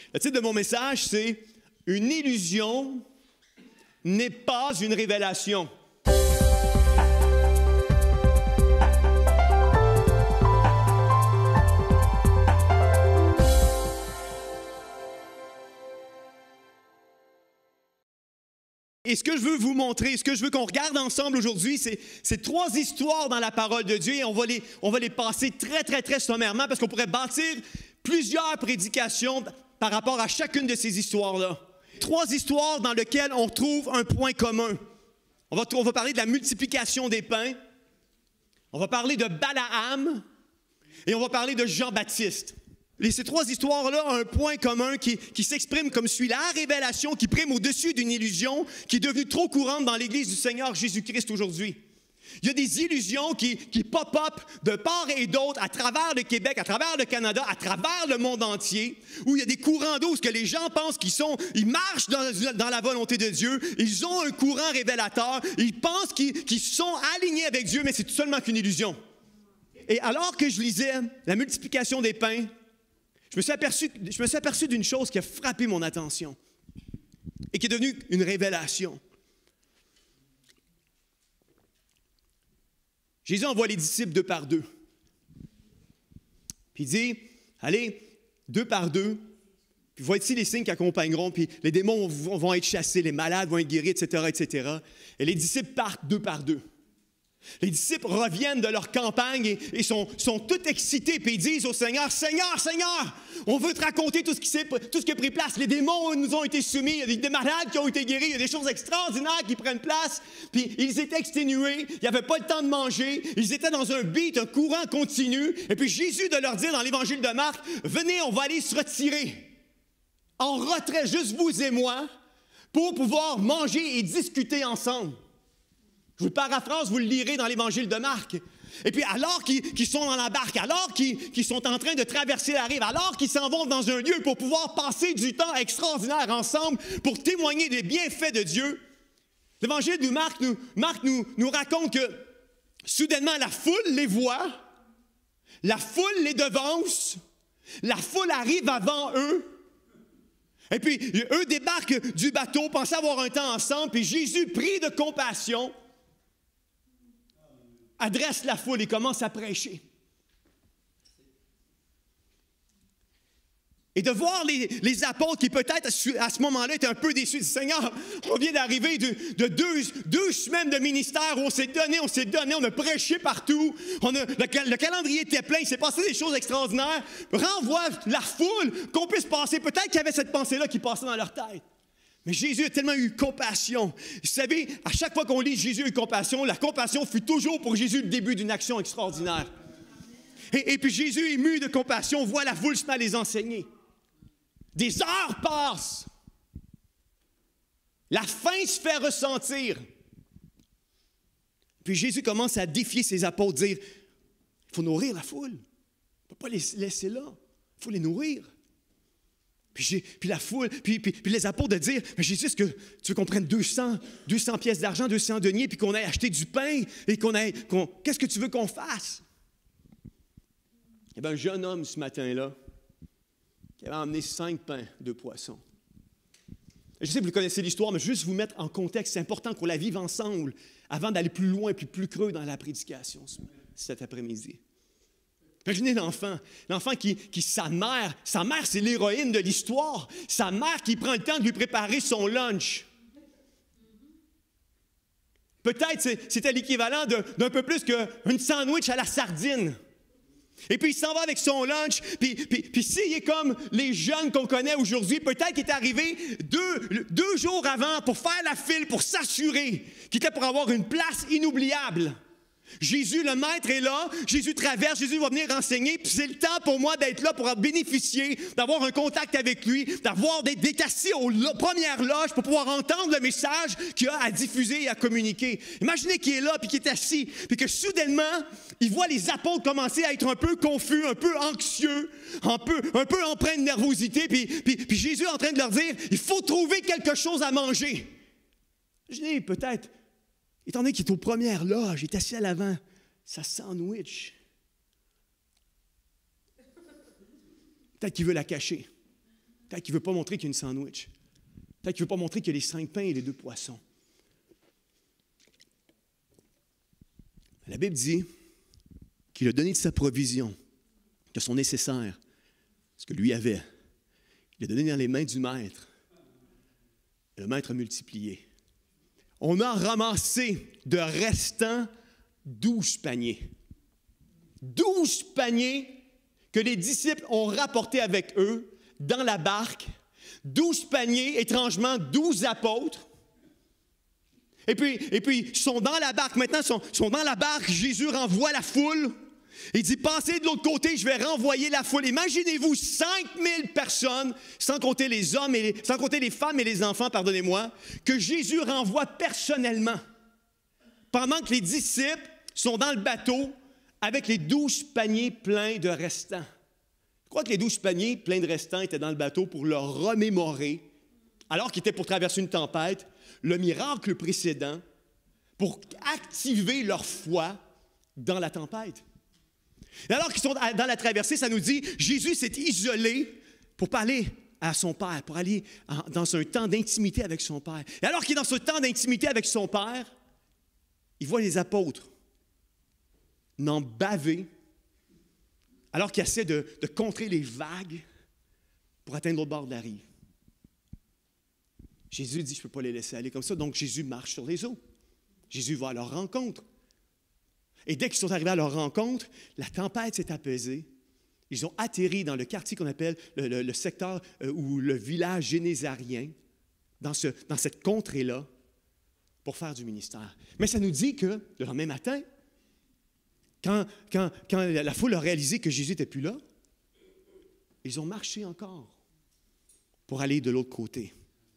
Le titre de mon message, c'est « Une illusion n'est pas une révélation ». Et ce que je veux vous montrer, ce que je veux qu'on regarde ensemble aujourd'hui, c'est trois histoires dans la parole de Dieu et on va les passer très sommairement parce qu'on pourrait bâtir plusieurs prédications par rapport à chacune de ces histoires-là. Trois histoires dans lesquelles on trouve un point commun. On va parler de la multiplication des pains, on va parler de Balaam et on va parler de Jean-Baptiste. Ces trois histoires-là ont un point commun qui s'exprime comme suit. La révélation qui prime au-dessus d'une illusion qui est devenue trop courante dans l'Église du Seigneur Jésus-Christ aujourd'hui. Il y a des illusions qui pop-up de part et d'autre à travers le Québec, à travers le Canada, à travers le monde entier, où il y a des courants d'eau, ce que les gens pensent ils marchent dans la volonté de Dieu, ils ont un courant révélateur, ils pensent qu'ils sont alignés avec Dieu, mais c'est tout seulement qu'une illusion. Et alors que je lisais la multiplication des pains, je me suis aperçu d'une chose qui a frappé mon attention et qui est devenue une révélation. Jésus envoie les disciples 2 par 2. Puis il dit, allez, 2 par 2, puis voici les signes qui accompagneront, puis les démons vont être chassés, les malades vont être guéris, etc. Et les disciples partent 2 par 2. Les disciples reviennent de leur campagne et sont tous excités, puis ils disent au Seigneur, « Seigneur, on veut te raconter tout ce qui a pris place. Les démons nous ont été soumis, il y a des malades qui ont été guéris, il y a des choses extraordinaires qui prennent place. » Puis ils étaient exténués, il n'y avait pas le temps de manger, ils étaient dans un beat, un courant continu. Et puis Jésus de leur dire dans l'Évangile de Marc, « Venez, on va aller se retirer en retrait, juste vous et moi, pour pouvoir manger et discuter ensemble. » Je vous paraphrase, vous le lirez dans l'Évangile de Marc. Et puis, alors qu'ils sont dans la barque, alors qu'ils sont en train de traverser la rive, alors qu'ils s'en vont dans un lieu pour pouvoir passer du temps extraordinaire ensemble, pour témoigner des bienfaits de Dieu, l'Évangile de Marc nous raconte que, soudainement, la foule les voit, la foule les devance, la foule arrive avant eux, et puis, eux débarquent du bateau, pensent avoir un temps ensemble, puis Jésus, pris de compassion, adresse la foule et commence à prêcher. Et de voir les apôtres qui peut-être à ce moment-là étaient un peu déçus. Seigneur, on vient d'arriver de deux semaines de ministère où on s'est donné, on a prêché partout. Le calendrier était plein, il s'est passé des choses extraordinaires. Renvoie la foule qu'on puisse passer. Peut-être qu'il y avait cette pensée-là qui passait dans leur tête. Mais Jésus a tellement eu compassion. Vous savez, à chaque fois qu'on lit Jésus a eu compassion, la compassion fut toujours pour Jésus le début d'une action extraordinaire. Et puis Jésus, ému de compassion, voit la foule se mettre à les enseigner. Des heures passent. La faim se fait ressentir. Puis Jésus commence à défier ses apôtres, dire, il faut nourrir la foule. On ne peut pas les laisser là. Il faut les nourrir. Puis la foule, puis les apôtres de dire, mais Jésus, est-ce que tu veux qu'on prenne 200 pièces d'argent, 200 deniers, puis qu'on aille acheter du pain, et qu'est-ce que tu veux qu'on fasse? Il y avait un jeune homme ce matin-là qui avait emmené 5 pains, 2 poissons. Je sais que vous connaissez l'histoire, mais juste vous mettre en contexte, c'est important qu'on la vive ensemble avant d'aller plus loin et plus creux dans la prédication cet après-midi. Imaginez l'enfant qui sa mère c'est l'héroïne de l'histoire, sa mère qui prend le temps de lui préparer son lunch. Peut-être c'était l'équivalent d'un peu plus qu'une sandwich à la sardine. Et puis il s'en va avec son lunch, puis s'il est comme les jeunes qu'on connaît aujourd'hui, peut-être qu'il est arrivé deux jours avant pour faire la file, pour s'assurer qu'il était pour avoir une place inoubliable. Jésus, le maître, est là, Jésus traverse, Jésus va venir enseigner, puis c'est le temps pour moi d'être là pour bénéficier, d'avoir un contact avec lui, d'être assis aux premières loges pour pouvoir entendre le message qu'il a à diffuser et à communiquer. Imaginez qu'il est là, puis qu'il est assis, puis que soudainement, il voit les apôtres commencer à être un peu confus, un peu anxieux, un peu empreint de nervosité, puis Jésus est en train de leur dire, il faut trouver quelque chose à manger. Imaginez peut-être, étant donné qu'il est aux premières loges, il est assis à l'avant, sa sandwich. Peut-être qu'il veut la cacher. Peut-être qu'il ne veut pas montrer qu'il y a une sandwich. Peut-être qu'il ne veut pas montrer qu'il y a les 5 pains et les 2 poissons. La Bible dit qu'il a donné de sa provision, de son nécessaire, ce que lui avait. Il a donné dans les mains du maître. Et le maître a multiplié. On a ramassé de restants 12 paniers. 12 paniers que les disciples ont rapportés avec eux dans la barque. 12 paniers, étrangement, 12 apôtres. Et puis, ils sont dans la barque. Maintenant, ils sont dans la barque. Jésus renvoie la foule. Il dit, passez de l'autre côté, je vais renvoyer la foule. Imaginez-vous 5000 personnes, sans compter les hommes, sans compter les femmes et les enfants, pardonnez-moi, que Jésus renvoie personnellement. Pendant que les disciples sont dans le bateau avec les 12 paniers pleins de restants. Je crois que les 12 paniers pleins de restants étaient dans le bateau pour leur remémorer, alors qu'ils étaient pour traverser une tempête, le miracle précédent, pour activer leur foi dans la tempête. Et alors qu'ils sont dans la traversée, ça nous dit, Jésus s'est isolé pour parler à son Père, pour aller dans un temps d'intimité avec son Père. Et alors qu'il est dans ce temps d'intimité avec son Père, il voit les apôtres n'en baver, alors qu'ils essaient de contrer les vagues pour atteindre l'autre bord de la rive. Jésus dit, je ne peux pas les laisser aller comme ça, donc Jésus marche sur les eaux. Jésus va à leur rencontre. Et dès qu'ils sont arrivés à leur rencontre, la tempête s'est apaisée. Ils ont atterri dans le quartier qu'on appelle le secteur ou le village génésarien, dans cette contrée-là, pour faire du ministère. Mais ça nous dit que le lendemain matin, quand la foule a réalisé que Jésus n'était plus là, ils ont marché encore pour aller de l'autre côté.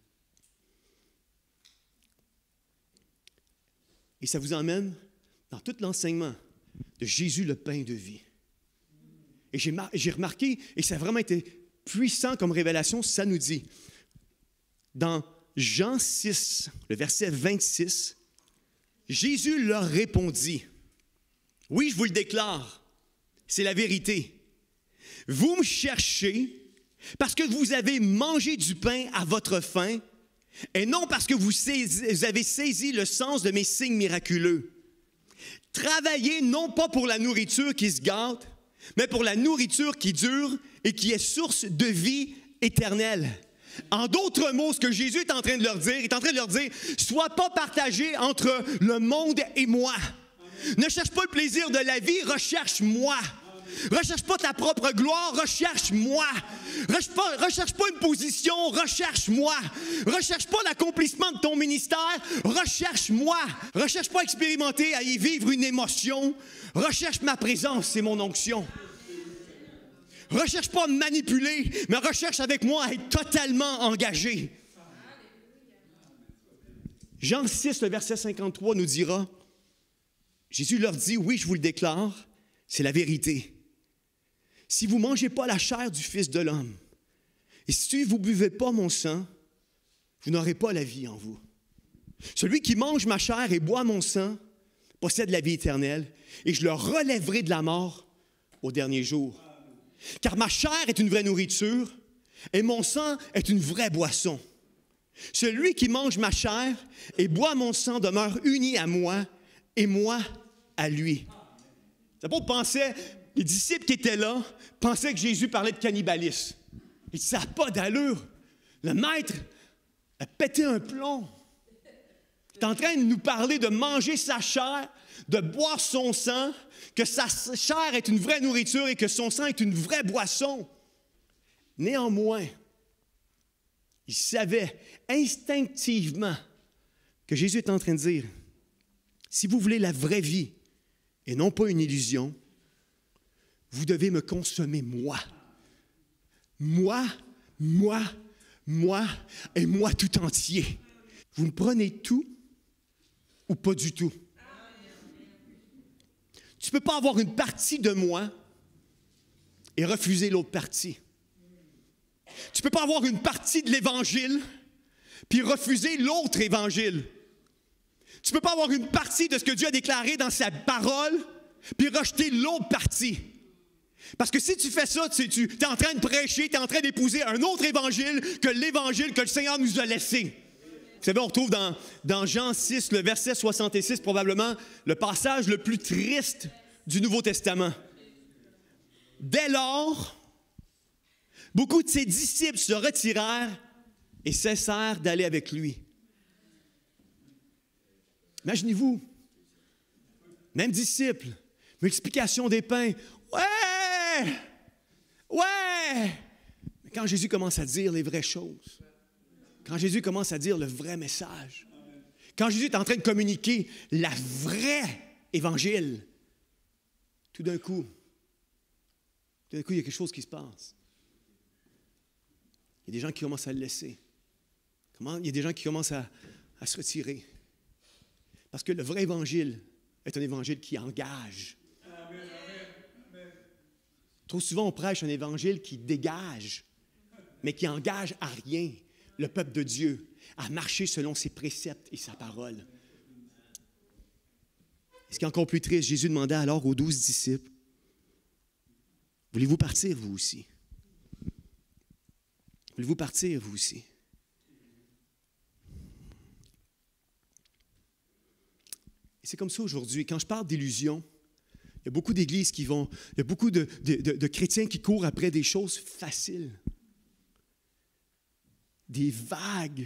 Et ça vous emmène dans tout l'enseignement de Jésus, le pain de vie. Et j'ai remarqué, et ça a vraiment été puissant comme révélation, ça nous dit, dans Jean 6, le verset 26, Jésus leur répondit, « Oui, je vous le déclare, c'est la vérité. Vous me cherchez parce que vous avez mangé du pain à votre faim, et non parce que vous avez saisi le sens de mes signes miraculeux. Travaillez non pas pour la nourriture qui se gâte, mais pour la nourriture qui dure et qui est source de vie éternelle. » En d'autres mots, ce que Jésus est en train de leur dire, il est en train de leur dire, sois pas partagé entre le monde et moi. Amen. Ne cherche pas le plaisir de la vie, recherche-moi. Recherche pas ta propre gloire, recherche-moi. Recherche pas une position, recherche-moi. Recherche pas l'accomplissement de ton ministère, recherche-moi. Recherche pas expérimenter à y vivre une émotion, recherche ma présence, c'est mon onction. Recherche pas à me manipuler, mais recherche avec moi à être totalement engagé. Jean 6, le verset 53 nous dira, Jésus leur dit, oui, je vous le déclare, c'est la vérité. Si vous ne mangez pas la chair du Fils de l'homme, et si vous ne buvez pas mon sang, vous n'aurez pas la vie en vous. Celui qui mange ma chair et boit mon sang possède la vie éternelle, et je le relèverai de la mort au dernier jour. Car ma chair est une vraie nourriture et mon sang est une vraie boisson. Celui qui mange ma chair et boit mon sang demeure uni à moi et moi à lui. C'est pas penser, les disciples qui étaient là pensaient que Jésus parlait de cannibalisme. Ils disaient, ça n'a pas d'allure. Le maître a pété un plomb. Il est en train de nous parler de manger sa chair, de boire son sang, que sa chair est une vraie nourriture et que son sang est une vraie boisson. Néanmoins, il savait instinctivement que Jésus est en train de dire, si vous voulez la vraie vie et non pas une illusion, vous devez me consommer moi. Moi et moi tout entier. Vous me prenez tout ou pas du tout. Tu ne peux pas avoir une partie de moi et refuser l'autre partie. Tu ne peux pas avoir une partie de l'Évangile puis refuser l'autre Évangile. Tu ne peux pas avoir une partie de ce que Dieu a déclaré dans sa parole puis rejeter l'autre partie. Parce que si tu fais ça, tu es en train de prêcher, tu es en train d'épouser un autre évangile que l'évangile que le Seigneur nous a laissé. Vous savez, on retrouve dans Jean 6, le verset 66, probablement le passage le plus triste du Nouveau Testament. Dès lors, beaucoup de ses disciples se retirèrent et cessèrent d'aller avec lui. Imaginez-vous, même disciples, multiplication des pains. Ouais! Ouais! Mais quand Jésus commence à dire les vraies choses, quand Jésus commence à dire le vrai message, quand Jésus est en train de communiquer la vraie évangile, tout d'un coup, il y a quelque chose qui se passe. Il y a des gens qui commencent à le laisser. Il y a des gens qui commencent à se retirer. Parce que le vrai évangile est un évangile qui engage. Trop souvent, on prêche un évangile qui dégage, mais qui engage à rien le peuple de Dieu, à marcher selon ses préceptes et sa parole. Et ce qui est encore plus triste, Jésus demanda alors aux 12 disciples, « Voulez-vous partir, vous aussi? Voulez-vous partir, vous aussi? » Et c'est comme ça aujourd'hui. Quand je parle d'illusion, il y a beaucoup d'églises il y a beaucoup de chrétiens qui courent après des choses faciles, des vagues.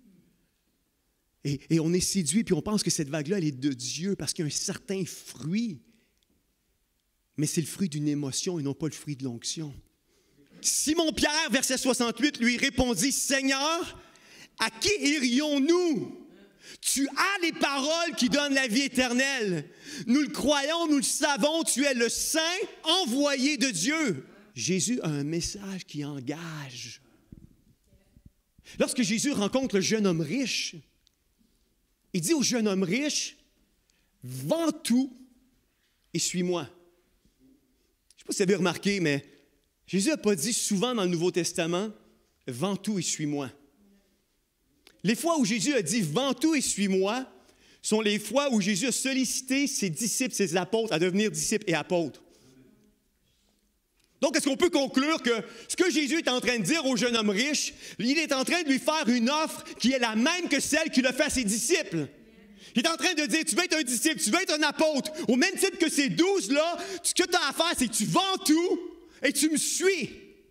Et on est séduit, puis on pense que cette vague-là, elle est de Dieu parce qu'il y a un certain fruit. Mais c'est le fruit d'une émotion et non pas le fruit de l'onction. Simon-Pierre, verset 68, lui répondit, « Seigneur, à qui irions-nous? Tu as les paroles qui donnent la vie éternelle. Nous le croyons, nous le savons, tu es le Saint envoyé de Dieu. » Jésus a un message qui engage. Lorsque Jésus rencontre le jeune homme riche, il dit au jeune homme riche, « Vends tout et suis-moi. » Je ne sais pas si vous avez remarqué, mais Jésus n'a pas dit souvent dans le Nouveau Testament, « Vends tout et suis-moi. » Les fois où Jésus a dit « Vends tout et suis-moi » sont les fois où Jésus a sollicité ses disciples, ses apôtres, à devenir disciples et apôtres. Donc, est-ce qu'on peut conclure que ce que Jésus est en train de dire au jeune homme riche, il est en train de lui faire une offre qui est la même que celle qu'il a fait à ses disciples? Il est en train de dire, tu veux être un disciple, tu veux être un apôtre, au même titre que ces 12-là, ce que tu as à faire, c'est que tu vends tout et tu me suis.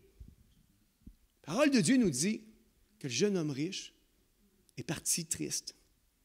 La parole de Dieu nous dit que le jeune homme riche est parti triste.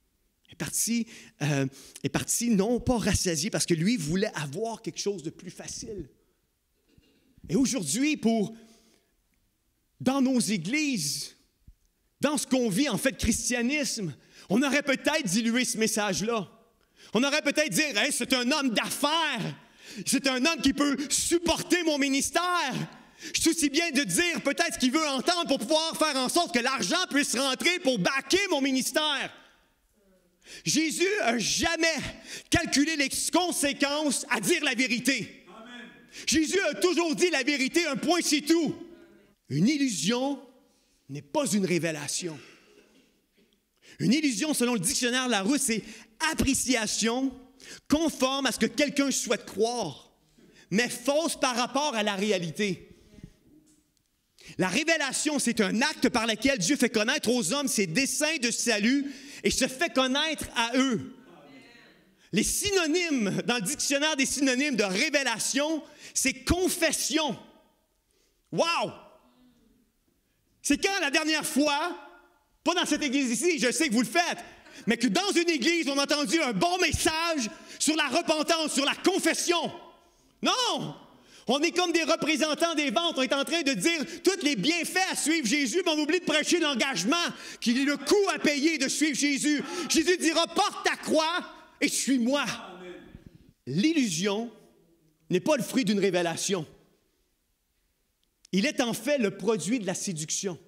Est parti non pas rassasié, parce que lui voulait avoir quelque chose de plus facile. Et aujourd'hui, dans nos églises, dans ce qu'on vit en fait christianisme, on aurait peut-être dilué ce message-là. On aurait peut-être dit, hey, c'est un homme d'affaires, c'est un homme qui peut supporter mon ministère. Je suis aussi bien de dire peut-être ce qu'il veut entendre pour pouvoir faire en sorte que l'argent puisse rentrer pour backer mon ministère. Jésus n'a jamais calculé les conséquences à dire la vérité. Amen. Jésus a toujours dit la vérité, un point c'est tout. Une illusion n'est pas une révélation. Une illusion, selon le dictionnaire Larousse, c'est appréciation conforme à ce que quelqu'un souhaite croire, mais fausse par rapport à la réalité. La révélation, c'est un acte par lequel Dieu fait connaître aux hommes ses desseins de salut et se fait connaître à eux. Les synonymes, dans le dictionnaire des synonymes de révélation, c'est confession. Wow! C'est quand la dernière fois, pas dans cette église ici, je sais que vous le faites, mais que dans une église, on a entendu un bon message sur la repentance, sur la confession. Non! On est comme des représentants des ventes. On est en train de dire tous les bienfaits à suivre Jésus, mais on oublie de prêcher l'engagement, qu'il est le coût à payer de suivre Jésus. Jésus dira, porte ta croix et suis-moi. L'illusion n'est pas le fruit d'une révélation. Il est en fait le produit de la séduction.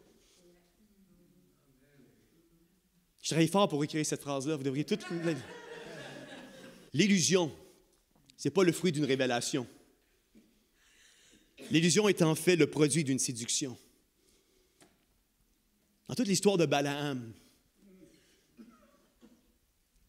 Je travaille fort pour écrire cette phrase-là. Vous devriez tout... L'illusion, ce n'est pas le fruit d'une révélation. L'illusion est en fait le produit d'une séduction. Dans toute l'histoire de Balaam,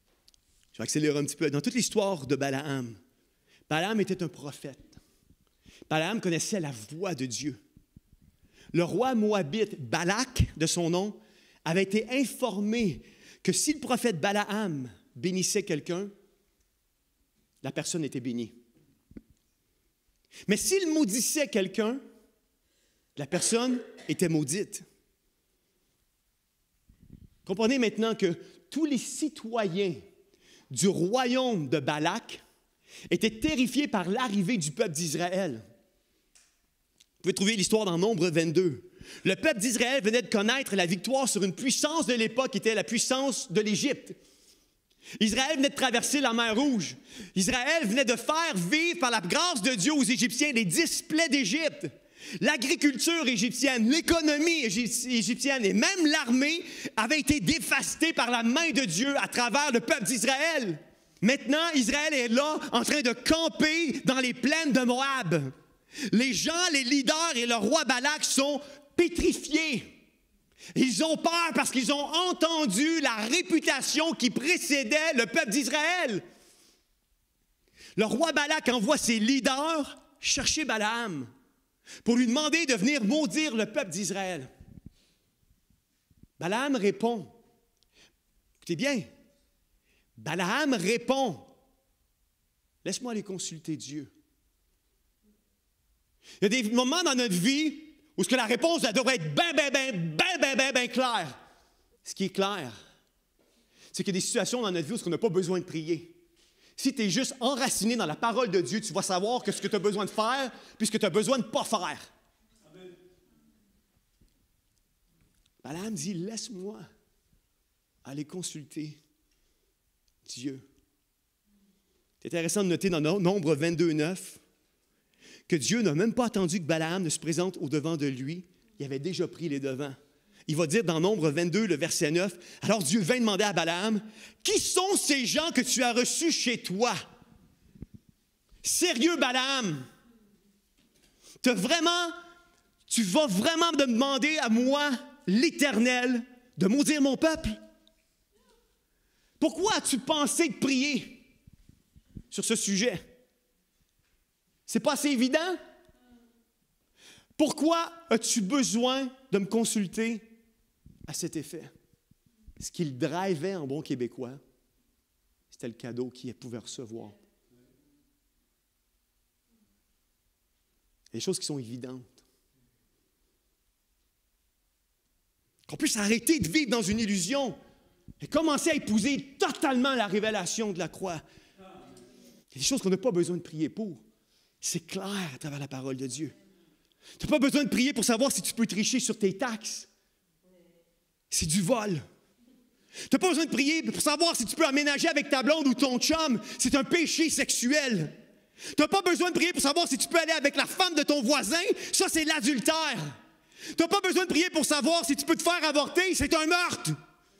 je vais accélérer un petit peu. Dans toute l'histoire de Balaam, Balaam était un prophète. Balaam connaissait la voix de Dieu. Le roi moabite Balak, de son nom, avait été informé que si le prophète Balaam bénissait quelqu'un, la personne était bénie. Mais s'il maudissait quelqu'un, la personne était maudite. Comprenez maintenant que tous les citoyens du royaume de Balak étaient terrifiés par l'arrivée du peuple d'Israël. Vous pouvez trouver l'histoire dans Nombre 22. Le peuple d'Israël venait de connaître la victoire sur une puissance de l'époque qui était la puissance de l'Égypte. Israël venait de traverser la mer Rouge. Israël venait de faire vivre par la grâce de Dieu aux Égyptiens les 10 plaies d'Égypte. L'agriculture égyptienne, l'économie égyptienne et même l'armée avaient été dévastées par la main de Dieu à travers le peuple d'Israël. Maintenant, Israël est là en train de camper dans les plaines de Moab. Les gens, les leaders et le roi Balak sont pétrifiés. Ils ont peur parce qu'ils ont entendu la réputation qui précédait le peuple d'Israël. Le roi Balak envoie ses leaders chercher Balaam pour lui demander de venir maudire le peuple d'Israël. Balaam répond. Écoutez bien. Balaam répond. Laisse-moi aller consulter Dieu. Il y a des moments dans notre vie où la réponse devrait être bien claire. Ce qui est clair, c'est qu'il y a des situations dans notre vie où on n'a pas besoin de prier. Si tu es juste enraciné dans la parole de Dieu, tu vas savoir que ce que tu as besoin de faire, puis ce que tu as besoin de ne pas faire. Amen. Balaam dit, laisse-moi aller consulter Dieu. C'est intéressant de noter dans Nombre 22, 9, que Dieu n'a même pas attendu que Balaam ne se présente au-devant de lui. Il avait déjà pris les devants. Il va dire dans Nombre 22, le verset 9, « Alors Dieu vint demander à Balaam, « Qui sont ces gens que tu as reçus chez toi? » Sérieux, Balaam? Tu vas vraiment me demander à moi, l'Éternel, de maudire mon peuple? Pourquoi as-tu pensé de prier sur ce sujet? C'est pas assez évident? Pourquoi as-tu besoin de me consulter à cet effet? Ce qu'il drivait en bon québécois, c'était le cadeau qu'il pouvait recevoir. Des choses qui sont évidentes. Qu'on puisse arrêter de vivre dans une illusion et commencer à épouser totalement la révélation de la croix. Il y a des choses qu'on n'a pas besoin de prier pour. C'est clair à travers la parole de Dieu. Tu n'as pas besoin de prier pour savoir si tu peux tricher sur tes taxes. C'est du vol. Tu n'as pas besoin de prier pour savoir si tu peux aménager avec ta blonde ou ton chum. C'est un péché sexuel. Tu n'as pas besoin de prier pour savoir si tu peux aller avec la femme de ton voisin. Ça, c'est l'adultère. Tu n'as pas besoin de prier pour savoir si tu peux te faire avorter. C'est un meurtre.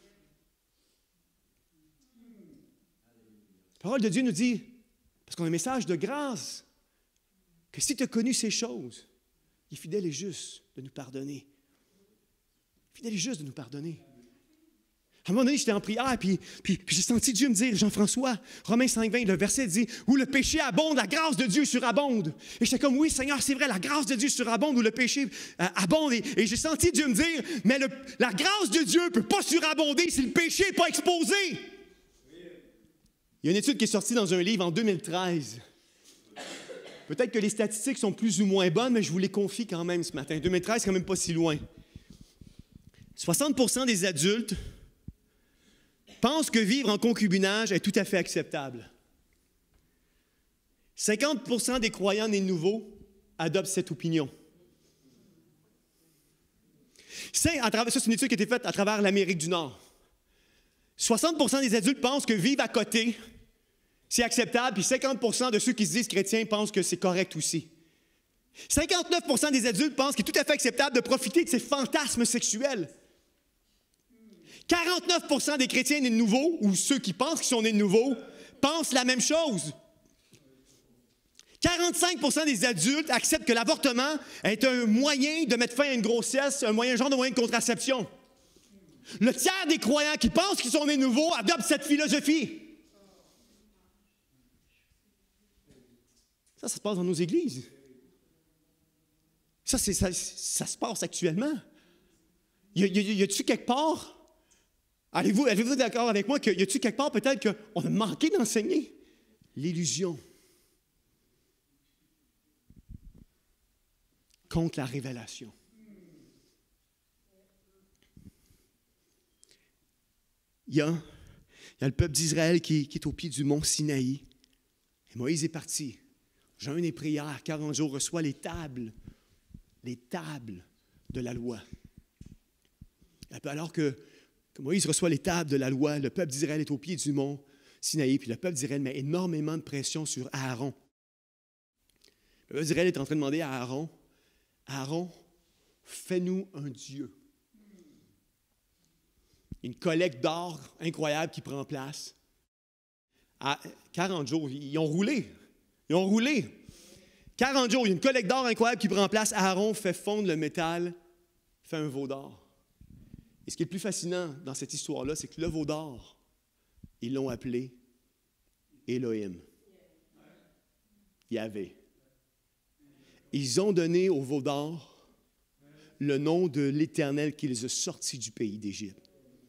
La parole de Dieu nous dit, parce qu'on a un message de grâce, que si tu as connu ces choses, il est fidèle et juste de nous pardonner. Fidèle et juste de nous pardonner. À un moment donné, j'étais en prière, puis j'ai senti Dieu me dire, Jean-François, Romains 5,20, le verset dit, où le péché abonde, la grâce de Dieu surabonde. Et j'étais comme, oui, Seigneur, c'est vrai, la grâce de Dieu surabonde, où le péché abonde. Et j'ai senti Dieu me dire, mais la grâce de Dieu ne peut pas surabonder si le péché n'est pas exposé. Il y a une étude qui est sortie dans un livre en 2013. Peut-être que les statistiques sont plus ou moins bonnes, mais je vous les confie quand même ce matin. 2013, c'est quand même pas si loin. 60% des adultes pensent que vivre en concubinage est tout à fait acceptable. 50% des croyants nés nouveaux adoptent cette opinion. Ça, c'est une étude qui a été faite à travers l'Amérique du Nord. 60% des adultes pensent que vivre à côté, c'est acceptable, puis 50% de ceux qui se disent chrétiens pensent que c'est correct aussi. 59% des adultes pensent qu'il est tout à fait acceptable de profiter de ces fantasmes sexuels. 49% des chrétiens nés de nouveau, ou ceux qui pensent qu'ils sont nés de nouveau, pensent la même chose. 45% des adultes acceptent que l'avortement est un moyen de mettre fin à une grossesse, genre de moyen de contraception. Le tiers des croyants qui pensent qu'ils sont nés nouveaux adoptent cette philosophie. Ça se passe dans nos églises. Ça se passe actuellement. Y a-t-il quelque part, avez-vous d'accord avec moi, qu'il y a-t-il quelque part peut-être qu'on a manqué d'enseigner l'illusion contre la révélation? Il y a le peuple d'Israël qui est au pied du mont Sinaï. Et Moïse est parti. Jeûne et prière, 40 jours, reçoit les tables de la loi. Alors que Moïse reçoit les tables de la loi, le peuple d'Israël est au pied du mont Sinaï, puis le peuple d'Israël met énormément de pression sur Aaron. Le peuple d'Israël est en train de demander à Aaron, Aaron, fais-nous un Dieu. Une collecte d'or incroyable qui prend place. À 40 jours, ils ont roulé. 40 jours, il y a une collecte d'or incroyable qui prend place. Aaron fait fondre le métal, fait un veau d'or. Et ce qui est le plus fascinant dans cette histoire-là, c'est que le veau d'or, ils l'ont appelé Elohim. Yahvé. Ils ont donné au veau d'or le nom de l'Éternel qui les a sortis du pays d'Égypte.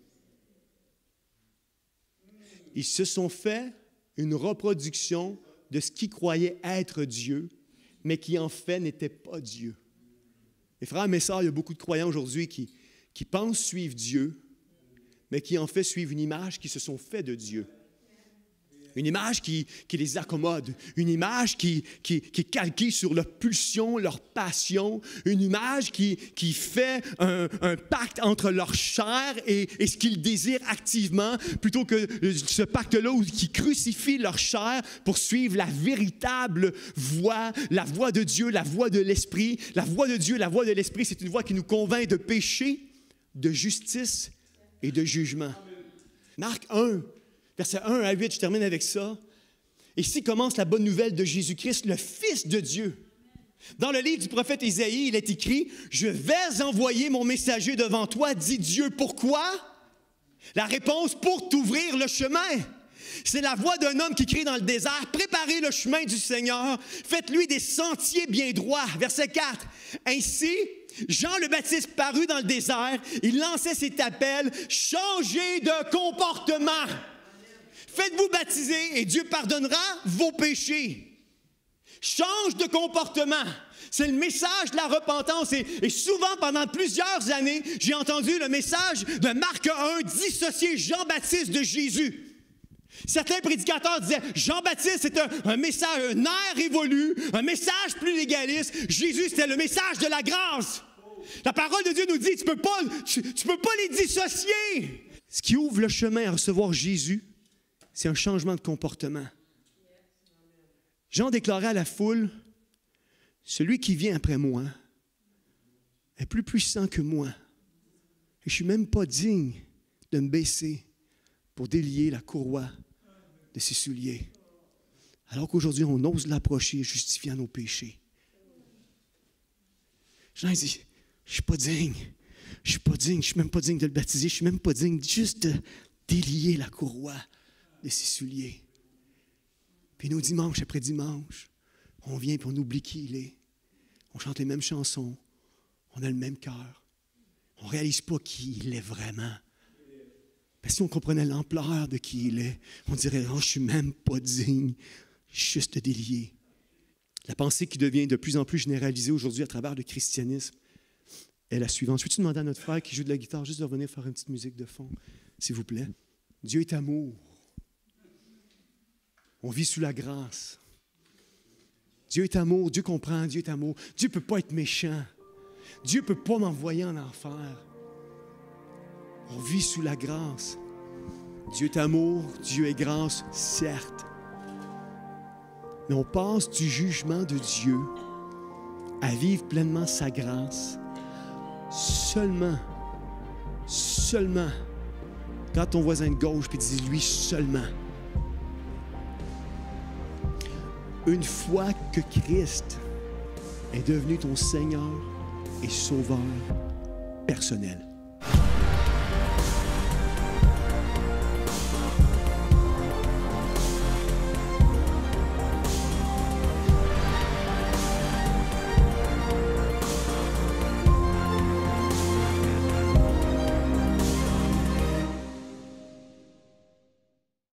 Ils se sont fait une reproduction de ce qu'ils croyaient être Dieu, mais qui en fait n'était pas Dieu. Mes frères et mes sœurs, il y a beaucoup de croyants aujourd'hui qui pensent suivre Dieu, mais qui en fait suivent une image qui se sont fait de Dieu. Une image qui les accommode, une image qui est calquée sur leur pulsion, leur passion, une image qui fait un pacte entre leur chair et ce qu'ils désirent activement, plutôt que ce pacte-là qui crucifie leur chair pour suivre la véritable voie, la voie de Dieu, la voie de l'Esprit. La voie de Dieu, la voie de l'Esprit, c'est une voie qui nous convainc de péché, de justice et de jugement. Marc 1. Versets 1 à 8, je termine avec ça. Ici commence la bonne nouvelle de Jésus-Christ, le Fils de Dieu. Dans le livre du prophète Isaïe, il est écrit « Je vais envoyer mon messager devant toi, dit Dieu. » Pourquoi? La réponse, pour t'ouvrir le chemin. C'est la voix d'un homme qui crie dans le désert « Préparez le chemin du Seigneur, faites-lui des sentiers bien droits. » Verset 4. Ainsi, Jean le Baptiste parut dans le désert, il lançait cet appel « Changez de comportement. » Faites-vous baptiser et Dieu pardonnera vos péchés. Change de comportement. C'est le message de la repentance. Et souvent, pendant plusieurs années, j'ai entendu le message de Marc 1 dissocier Jean-Baptiste de Jésus. Certains prédicateurs disaient Jean-Baptiste, c'est un message, un air évolu, un message plus légaliste. Jésus, c'était le message de la grâce. La parole de Dieu nous dit, tu peux pas les dissocier. Ce qui ouvre le chemin à recevoir Jésus, c'est un changement de comportement. Jean déclarait à la foule, « Celui qui vient après moi est plus puissant que moi. Et je ne suis même pas digne de me baisser pour délier la courroie de ses souliers. » Alors qu'aujourd'hui, on ose l'approcher, justifiant nos péchés. Jean dit, « Je ne suis pas digne. Je ne suis même pas digne de le baptiser. Je ne suis même pas digne juste de délier la courroie de ses souliers. » Puis nous, dimanche après dimanche, on vient et on oublie qui il est. On chante les mêmes chansons. On a le même cœur. On ne réalise pas qui il est vraiment. Parce que si on comprenait l'ampleur de qui il est, on dirait, oh, je ne suis même pas digne, juste de délier. La pensée qui devient de plus en plus généralisée aujourd'hui à travers le christianisme est la suivante. Je peux-tu demander à notre frère qui joue de la guitare juste de revenir faire une petite musique de fond, s'il vous plaît? Dieu est amour. On vit sous la grâce. Dieu est amour, Dieu comprend, Dieu est amour. Dieu ne peut pas être méchant. Dieu ne peut pas m'envoyer en enfer. On vit sous la grâce. Dieu est amour, Dieu est grâce, certes. Mais on passe du jugement de Dieu à vivre pleinement sa grâce seulement quand ton voisin de gauche puis dis lui seulement. Une fois que Christ est devenu ton Seigneur et Sauveur personnel.